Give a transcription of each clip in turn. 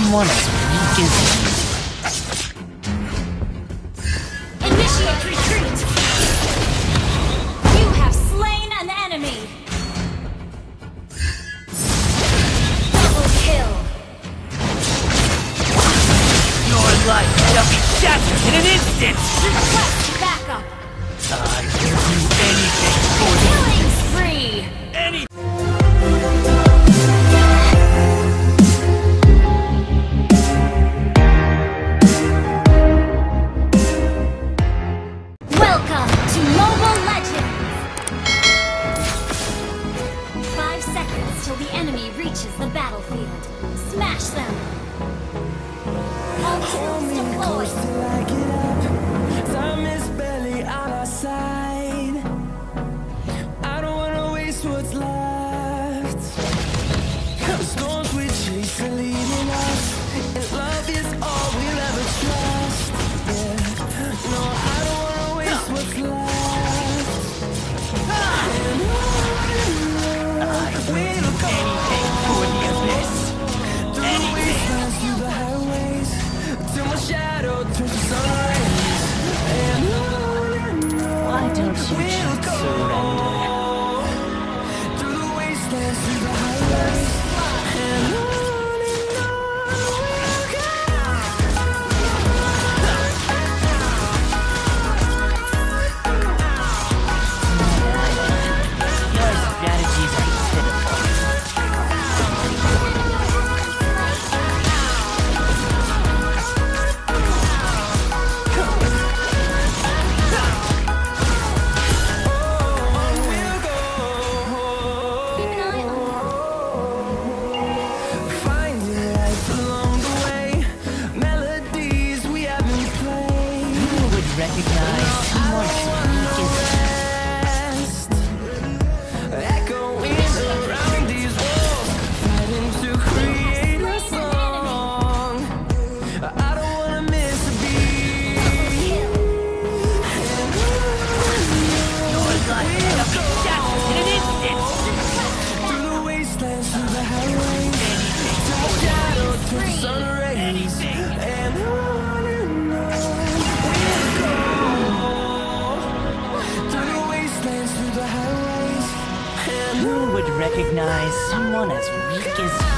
someone as weak as you. Initiate retreat! You have slain an enemy! Double kill! Your life shall be shattered in an instant! Request backup! I will do anything for you! Killing spree! Anything! Welcome to Mobile Legends! 5 seconds till the enemy reaches the battlefield. Smash them! All tools deployed! Time is barely on our side. I don't wanna waste what's left. The storms we chase are leading us, and love is all we'll ever trust. Yeah. No, I don't wanna waste what's left. And we'll go Anything for the abyss! through the wastelands, through the highways, till my shadow turns to sun rays. And Why don't you just surrender? through the wastelands, through the highways, and on we'll go. Your strategies are pitiful. Keep an eye on Finding life along the way, melodies we haven't played. Who would recognize someone as weak as you? Rest, echoing around these walls, fighting to create a song. I don't wanna miss a beat. Your life shall be shattered in an instant! Through the wastelands, through the highways, till my shadow turns to sun rays. And on we'll go. Through the wastelands, through the highways, and Who would recognize someone as weak as you?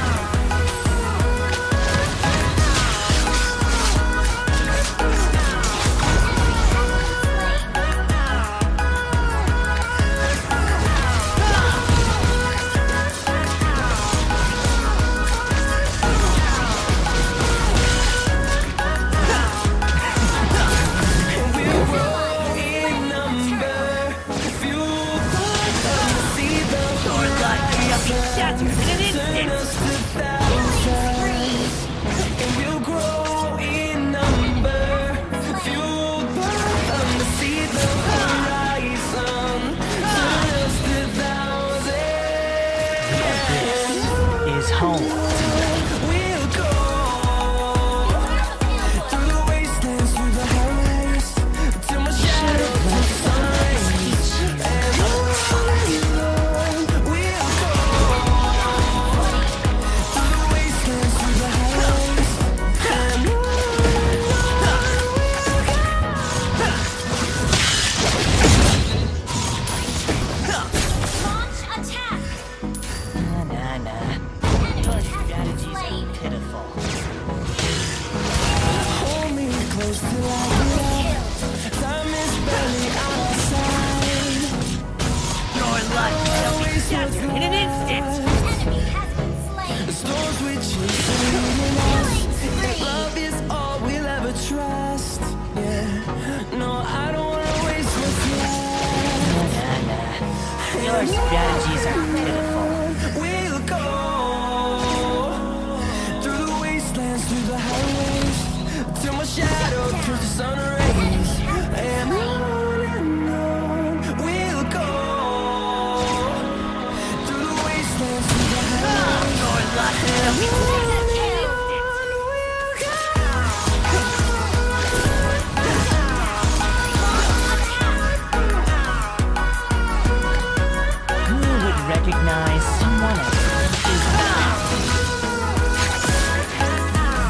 we'll grow in number, fueled by the sea, the Your life shall be shattered in an turn instant! us to thousands. And we'll grow in number, fueled by the sea, the horizon, turn us to thousands. Is home. We'll go through the wastelands, through the highways, till my shadow turns to sun rays. And on we'll go through the wastelands, through the highways, and launch attack! Nah. Enemy Your has been strategies slain! are pitiful. hold me close till I get up. Time is barely on our side. Your life shall be shattered in an instant! Enemy has been slain! The storms we chase are leading us. Killing spree! Love is all we'll ever trust. Yeah, no, I don't wanna waste what's left. Nah. Your strategies are pitiful. We'll go through the wastelands, through the highways, till my shadow turns to sun rays. And on we'll go through the wastelands, through the highways. Your life shall be shattered in an instant! recognize someone as weak as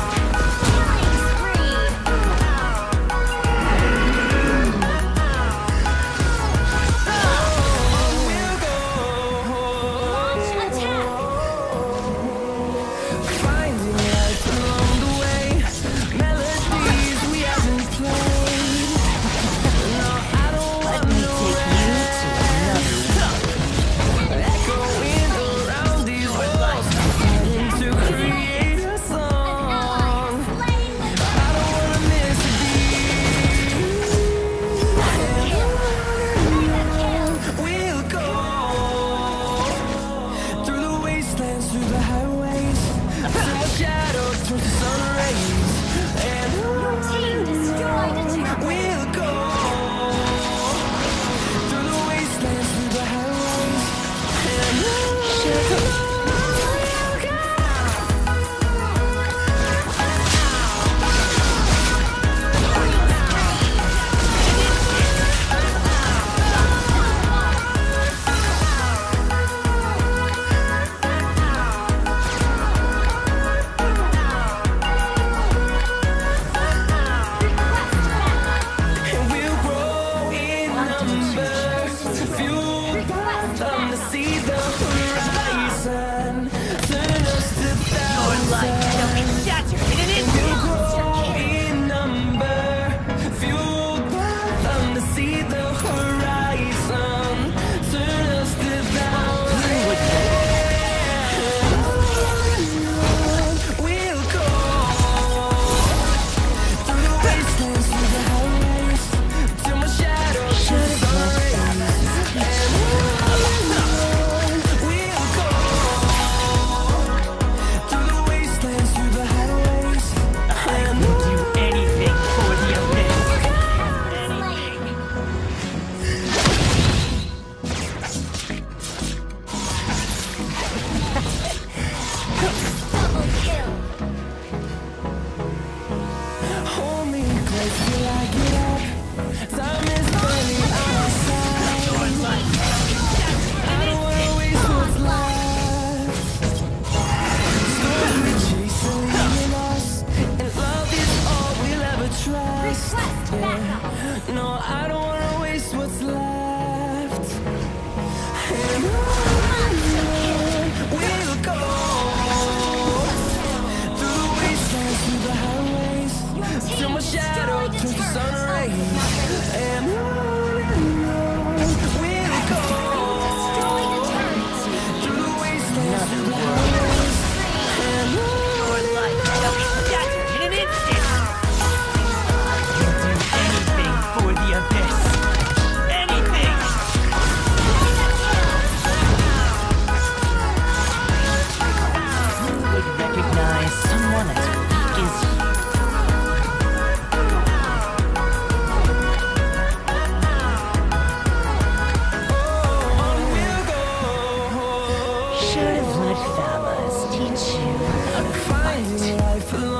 life alone.